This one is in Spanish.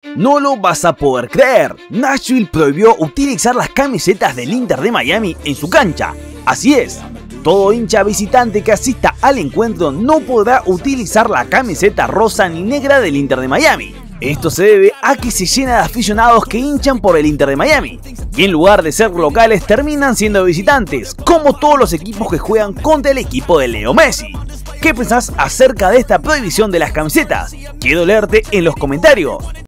No lo vas a poder creer, Nashville prohibió utilizar las camisetas del Inter de Miami en su cancha. Así es, todo hincha visitante que asista al encuentro no podrá utilizar la camiseta rosa ni negra del Inter de Miami. Esto se debe a que se llena de aficionados que hinchan por el Inter de Miami, y en lugar de ser locales terminan siendo visitantes, como todos los equipos que juegan contra el equipo de Leo Messi. ¿Qué pensás acerca de esta prohibición de las camisetas? Quiero leerte en los comentarios.